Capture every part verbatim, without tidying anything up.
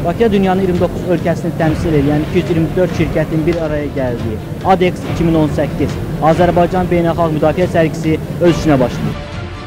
Bakıda dünyanın iyirmi doqquz ölkəsini təmsil edən iki yüz iyirmi dörd şirkətin bir araya gəldiyi ADEX iki min on səkkiz Azərbaycan Beynəlxalq Müdafiə sərgisi öz işinə başlayıb.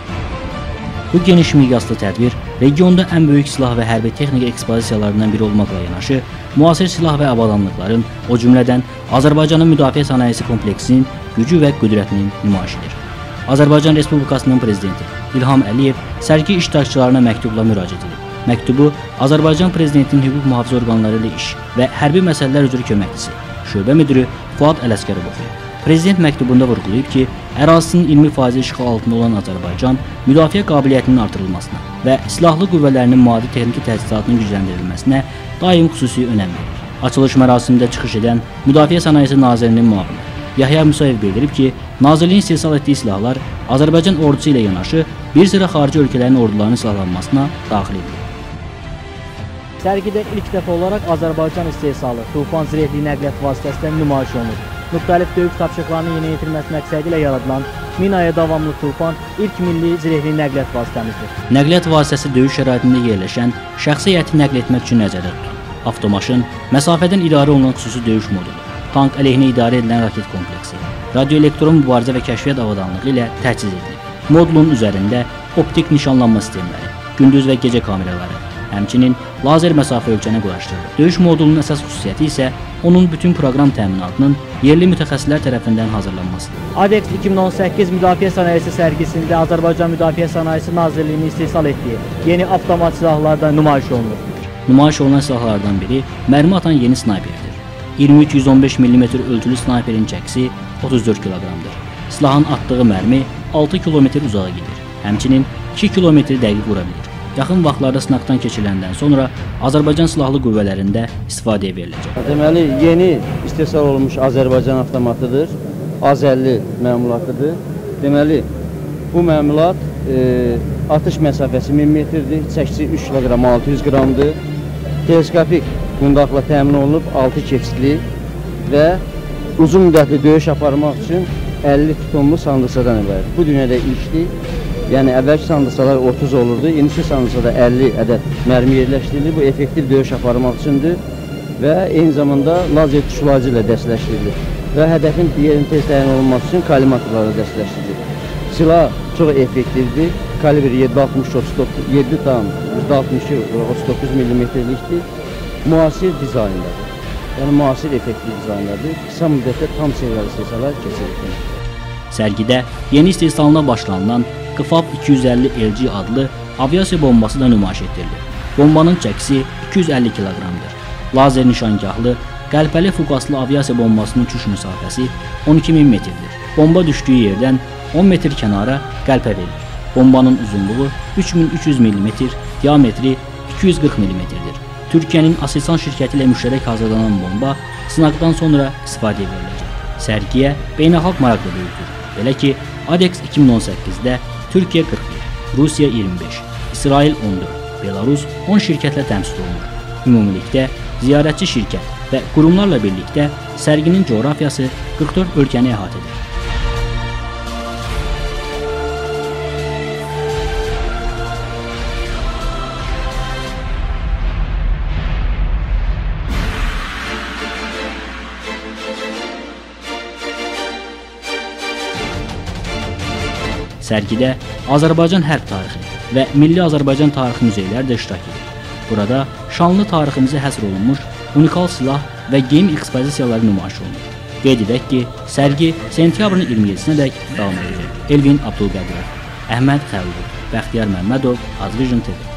Bu geniş miqyaslı tədbir regionda ən böyük silah və hərbi texnika ekspozisiyalarından biri olmaqla yanaşı, müasir silah və avadanlıqların, o cümlədən Azərbaycanın müdafiə sənayesi kompleksinin gücü və qüdrətinin nümayişidir. Azərbaycan Respublikasının Prezidenti İlham Əliyev sərgi iştirakçılarına məktubla müraciət edib. Məktubu Azərbaycan Prezidentinin hüquq mühafizə orqanları ilə iş və hərbi məsələlər üzrə köməkçisi, şöbə müdürü Fuad Ələsgərov oxuyub. Prezident məktubunda vurğulayıb ki, ərazisinin iyirmi faizi işğal altında olan Azərbaycan müdafiə qabiliyyətinin artırılmasına və silahlı qüvvələrinin maddi texniki təchizatının gücləndirilməsinə daim xüsusi önəm verir. Açılış mərasimində çıxış edən Müdafiə Sənayesi Nazirinin müavini Yahya Musayev bildirib ki, Nazirliyin istehsal etdiyi silahlar Azərbaycan ordusu ilə yanaşı bir sıra xarici ölkələrin ordularının silahlanmasına daxil edilir. Sərgidə ilk dəfə olaraq Azərbaycan istehsalı Tufan zirehli nəqliyyat vasitəsindən nümayiş olunur. Müxtəlif döyüş tapşırıqlarının yerinə yetirməsi məqsədi ilə yaradılan minaya davamlı Tufan ilk milli zirehli nəqliyyat vasitəmizdir. Nəqliyyat vasitəsi döyüş şəraitində yerləşən şəxsi heyəti nəql etmək üçün nəzərdə tutulur. Avtomaşın məsafədən idarə olunan xüsusi döyüş modulu, tank əleyhinə idarə edilən raket kompleksi, radioelektron mübarizə və kəşfiyyat avadanlığı ilə təchiz edilib. Modulun üzərində optik nişanlanma sistemləri, gündüz və gecə kameraları, həmçinin lazer məsafə ölçənə quraşdırılır. Döyüş modulunun əsas xüsusiyyəti isə onun bütün proqram təminatının yerli mütəxəssislər tərəfindən hazırlanmasıdır. ADEX iki min on səkkiz Müdafiə Sənayesi sərgisində Azərbaycan Müdafiə Sənayesi Nazirliyinin istehsal etdiyi yeni avtomat silahlarda nümayiş olunur. Nümayiş olunan silahlardan biri mərmi atan yeni snayperdir. iyirmi üç yüz on beş millimetr ölçülü snayperin çəkisi otuz dörd kiloqramdır. Silahın atdığı mərmi altı kilometr uzağa gedir. Həmçinin iki kilometr dəqiq vura bilir. Yaxın vaxtlarda sınaqdan keçiriləndən sonra Azərbaycan silahlı qüvvələrində istifadəyə veriləcək. Deməli, yeni istehsal olunmuş Azərbaycan avtomatıdır. A əlli məmulatıdır. Deməli, bu məmulat e, atış məsafəsi min metrdir, çəkisi üç kiloqram altı yüz qramdır. Teleskopik qundaqla təmin olunub, altı keçidli və uzun müddətli döyüş aparmaq üçün əlli tutumlu sandıqçadan ibarət. Bu dünyada ilkdir. Yəni, əvvəlki sandıqçalar otuz olurdu, indiki sandıqçada əlli ədəd mərmi yerləşdirilir. Bu, effektiv döyüş aparmaq üçündür və eyni zamanda lazer tuşlayıcı ilə dəstəkləşdirilir və hədəfin yerin tez təyin olunması üçün kollimatorlarla dəstəkləşdirilir. Silah çox effektivdir, kalibr yeddi altmış yeddi tam yüz altmış otuz doqquz millimetrlikdir, müasir dizaynda, yəni müasir effektiv dizayndadır, qısa müddətdə tam serial istehsala keçirilir. Sərgidə yeni istehsalına başlanılan Qıfab iki yüz əlli L G adlı aviasiya bombası da nümayiş etdirilir. Bombanın çəkisi iki yüz əlli kiloqramdır. Lazer nişangahlı, qəlpəli fuqaslı aviasiya bombasının uçuş məsafəsi on iki min metrdir. Bomba düşdüyü yerdən on metr kənara qəlpə verilir. Bombanın uzunluğu üç min üç yüz millimetr, diametri iki yüz qırx millimetrdir. Türkiyənin Aselsan şirkəti ilə müştərək hazırlanan bomba sınaqdan sonra istifadəyə veriləcək. Sərgiyə beynəlxalq maraq da böyükdür. Belə ki, ADEX iki min on səkkizdə Türkiyə qırx bir, Rusiya iyirmi beş, İsrail on dörd, Belarus on şirkətlə təmsil olunur. Ümumilikdə ziyarətçi şirkət və qurumlarla birlikdə sərginin coğrafiyası qırx dörd ölkəni əhatə edir. Sərgidə Azərbaycan hərb tarixi və Milli Azərbaycan tarixi muzeyləri də iştirak edir. Burada şanlı tariximizə həsr olunmuş unikal silah və geyim ekspozisiyaları nümayiş olunur. Qeyd edək ki, sərgi sentyabrın iyirmi yeddisinədək davam edəcək. Elvin Abdulqadirov, Əhməd Xəlilov, Bəxtiyar Məmmədov, Azvision T V.